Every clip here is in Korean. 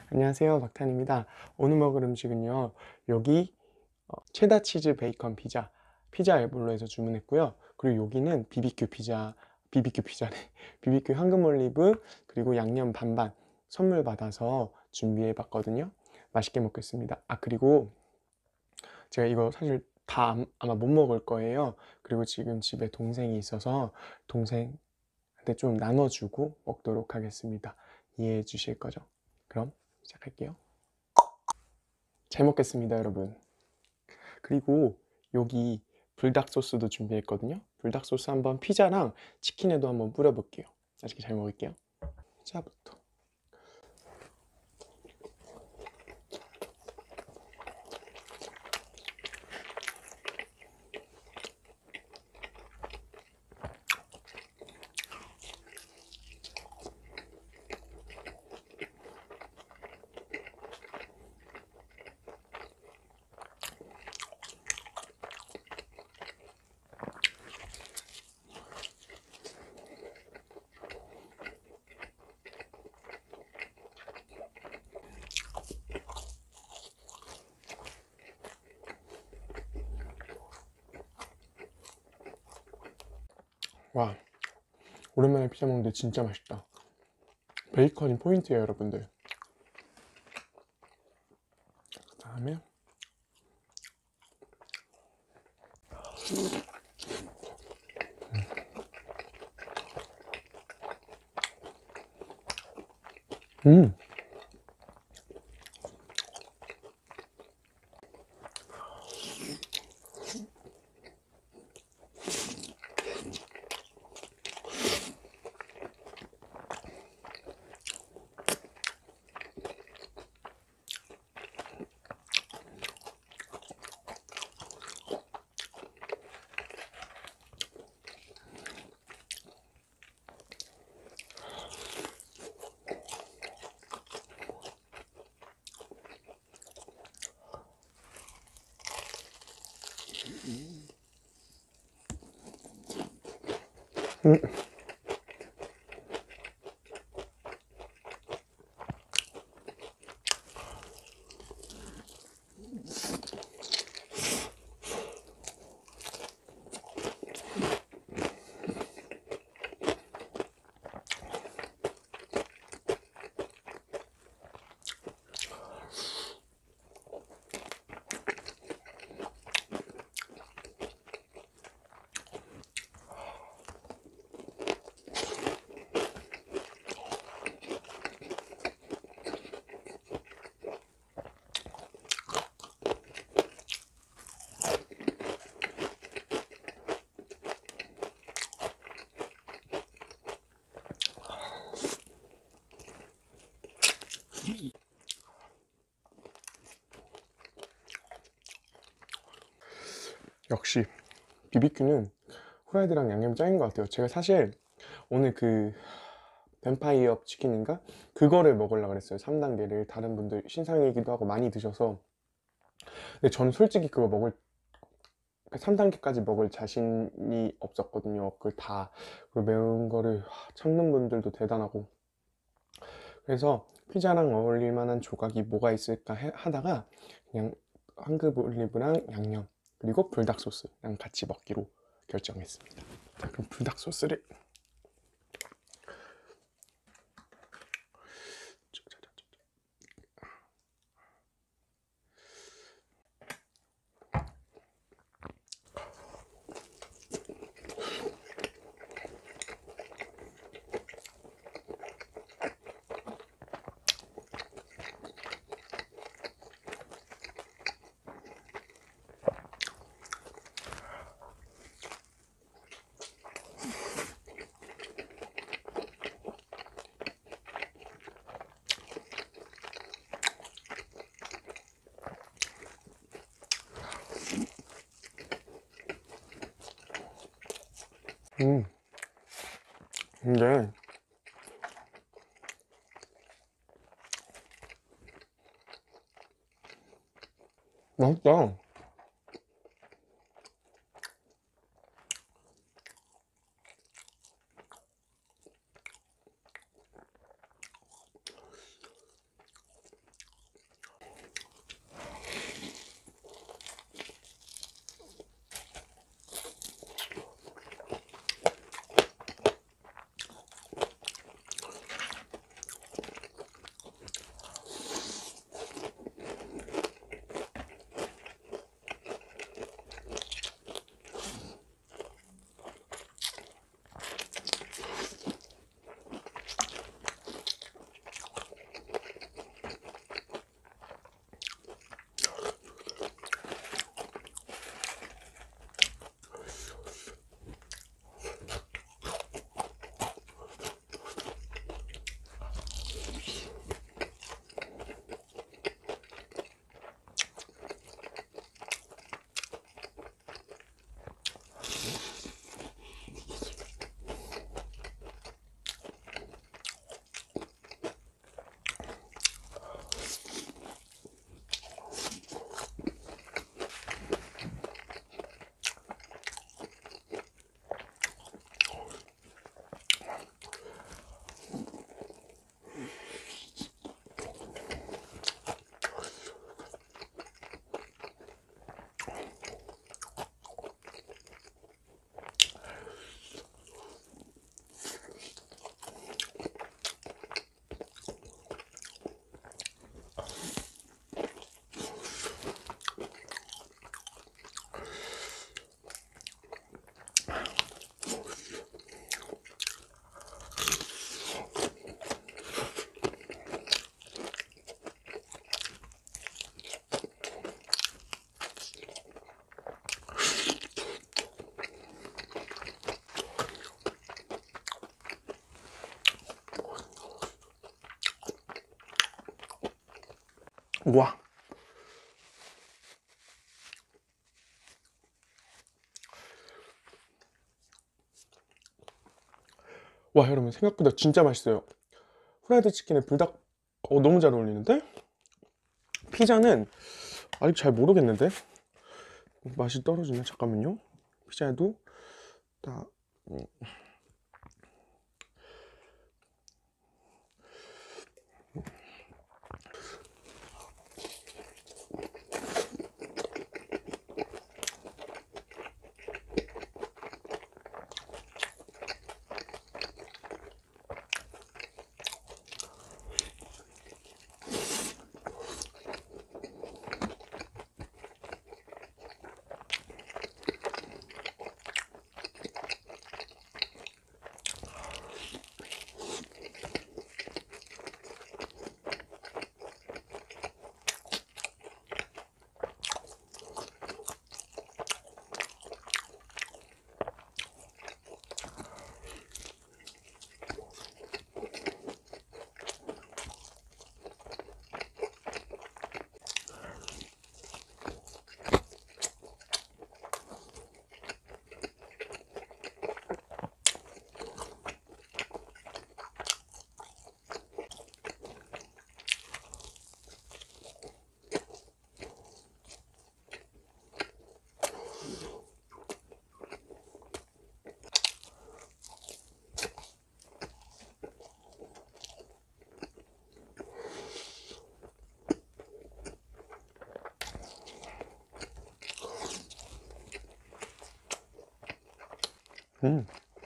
안녕하세요, 박탄입니다. 오늘 먹을 음식은요, 여기 체다 치즈 베이컨 피자 엘볼로에서 주문했고요. 그리고 여기는 비비큐 피자네. 비비큐 황금 올리브 그리고 양념 반반 선물 받아서 준비해 봤거든요. 맛있게 먹겠습니다. 그리고 제가 이거 사실 다 아마 못 먹을 거예요. 그리고 지금 집에 동생이 있어서 동생한테 좀 나눠주고 먹도록 하겠습니다. 이해해 주실 거죠? 그럼 시작할게요. 잘 먹겠습니다, 여러분. 그리고 여기 불닭 소스도 준비했거든요. 불닭 소스 한번 피자랑 치킨에도 한번 뿌려볼게요. 맛있게 잘 먹을게요. 피자부터. 와, 오랜만에 피자 먹는데 진짜 맛있다. 베이컨이 포인트예요, 여러분들. 그 다음에 음, 음. 역시 비비큐는 후라이드랑 양념 짱인 것 같아요. 제가 사실 오늘 그 뱀파이어 치킨인가? 그거를 먹으려고 그랬어요. 3단계를. 다른 분들 신상이기도 하고 많이 드셔서. 근데 저는 솔직히 그거 먹을 3단계까지 먹을 자신이 없었거든요. 그걸 다 그 매운 거를 참는 분들도 대단하고. 그래서 피자랑 어울릴 만한 조각이 뭐가 있을까 하다가 그냥 황금 올리브랑 양념 그리고 불닭 소스랑 같이 먹기로 결정했습니다. 자, 그럼 불닭 소스를 음 근데 맛있다. 와. 와, 여러분, 생각보다 진짜 맛있어요. 후라이드 치킨에 불닭, 너무 잘 어울리는데? 피자는 아직 잘 모르겠는데? 맛이 떨어지네. 잠깐만요. 피자도 다 음.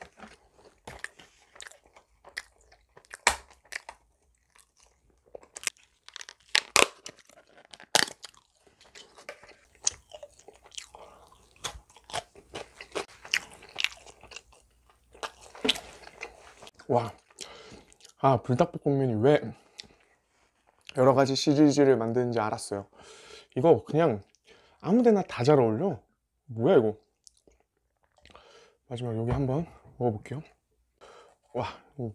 와. 아, 불닭볶음면이 왜 여러 가지 시리즈를 만드는지 알았어요. 이거 그냥 아무 데나 다 잘 어울려. 뭐야, 이거. 마지막 여기 한번 먹어볼게요. 와.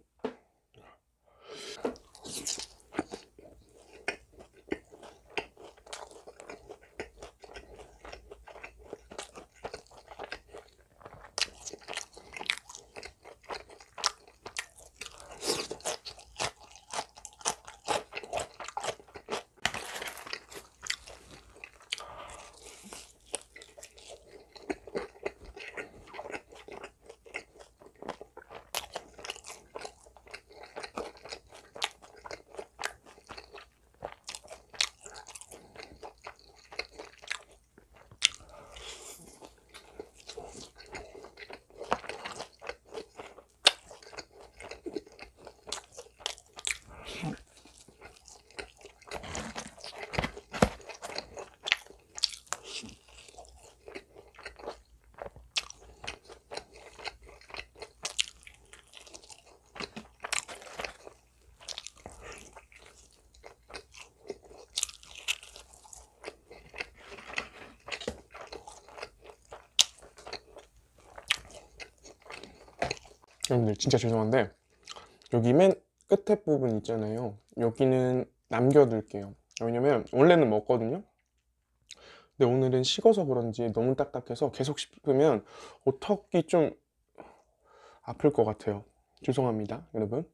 여러분들 진짜 죄송한데 여기 맨 끝에 부분 있잖아요. 여기는 남겨둘게요. 왜냐면 원래는 먹거든요. 근데 오늘은 식어서 그런지 너무 딱딱해서 계속 씹으면 턱이 좀 아플 것 같아요. 죄송합니다, 여러분.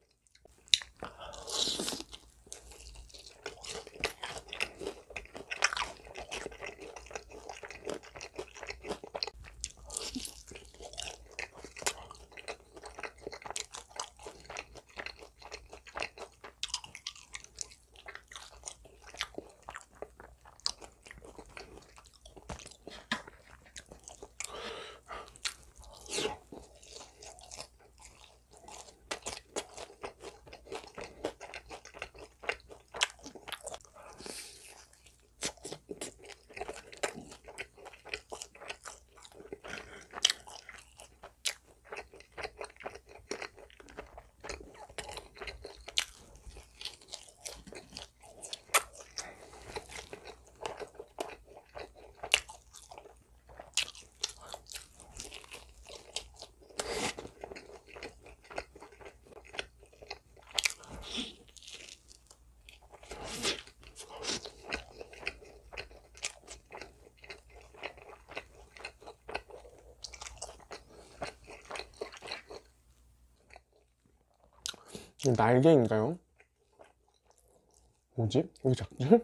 날개인가요? 뭐지? 왜 작지?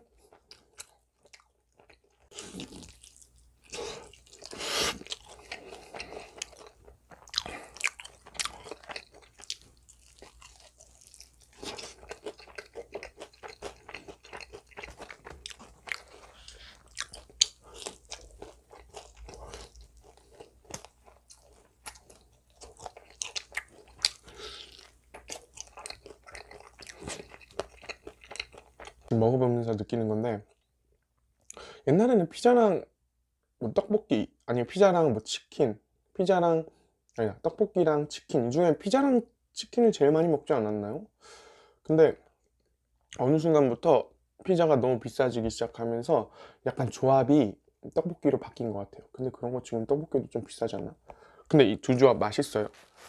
먹어보면서 느끼는 건데, 옛날에는 피자랑 뭐 떡볶이, 아니면 피자랑 뭐 치킨, 피자랑 아니 떡볶이랑 치킨, 이 중에 피자랑 치킨을 제일 많이 먹지 않았나요? 근데 어느 순간부터 피자가 너무 비싸지기 시작하면서 약간 조합이 떡볶이로 바뀐 것 같아요. 근데 그런 거 지금 떡볶이도 좀 비싸지 않나? 근데 이 두 조합 맛있어요.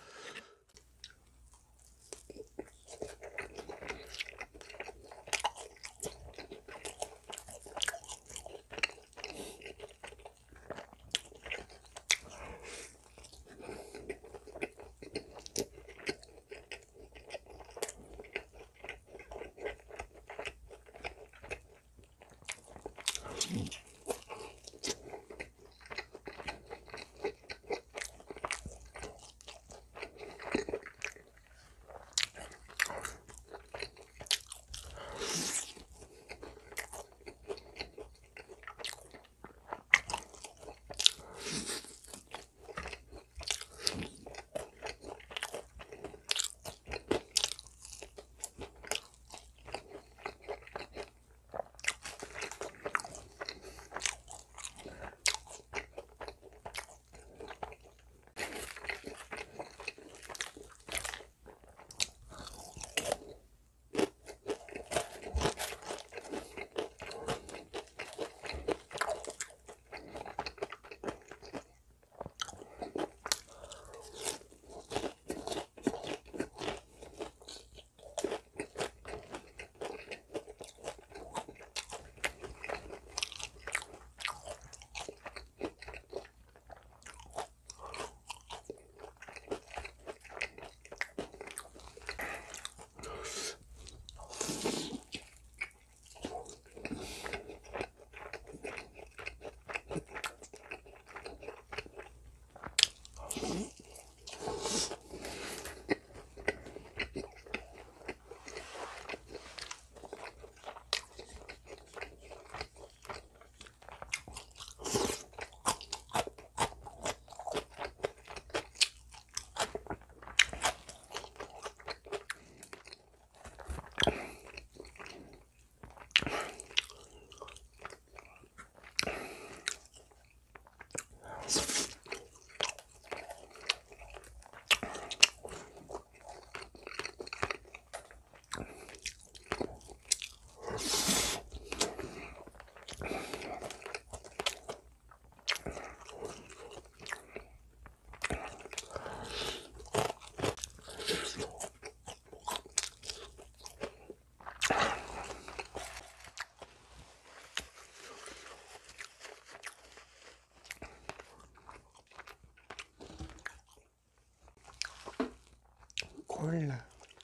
콜라.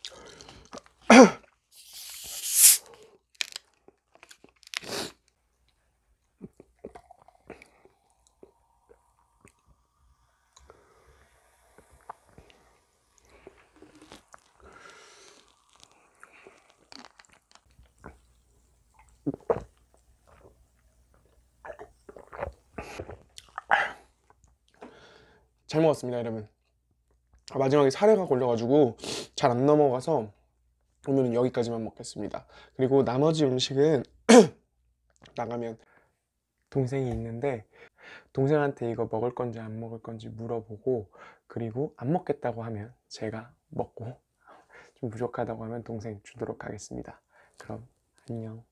잘 먹었습니다, 여러분. 마지막에 사례가 걸려가지고 잘 안 넘어가서 오늘은 여기까지만 먹겠습니다. 그리고 나머지 음식은 나가면 동생이 있는데, 동생한테 이거 먹을 건지 안 먹을 건지 물어보고, 그리고 안 먹겠다고 하면 제가 먹고, 좀 부족하다고 하면 동생 주도록 하겠습니다. 그럼 안녕.